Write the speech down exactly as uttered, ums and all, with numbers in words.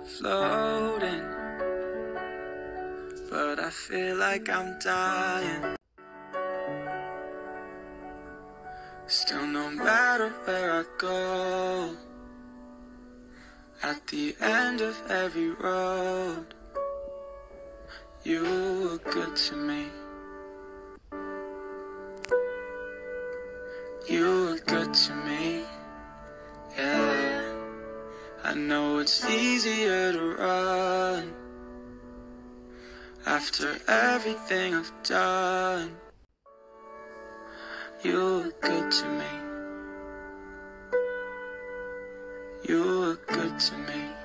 floating, but I feel like I'm dying. Still, no matter where I go, at the end of every road, you were good to me. You were good to me, yeah. I know it's easier to run after everything I've done. You were good to me. You were good to me.